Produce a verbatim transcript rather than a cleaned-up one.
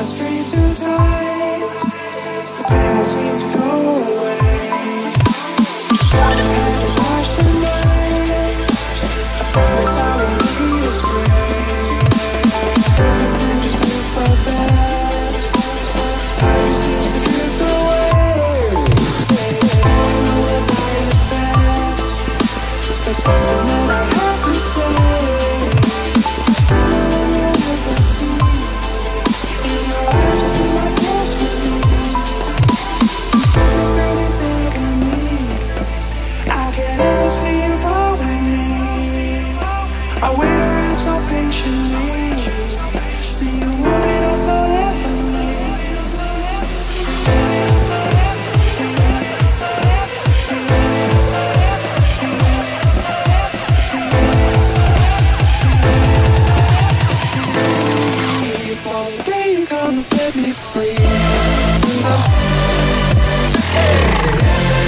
I scream too tight, the pain won't seem to go away. Just hold your hand and watch the night. I promise I won't lead astray. Everything just feels so bad. Time just seems to drift away. You know that night is best. There's something that I have to say. Something you'll never see. In your eyes I see my destiny. Take me through this agony. I can't ever see you following me. I wait around so patiently. See you moving on so heavenly. For the day you come and set me free.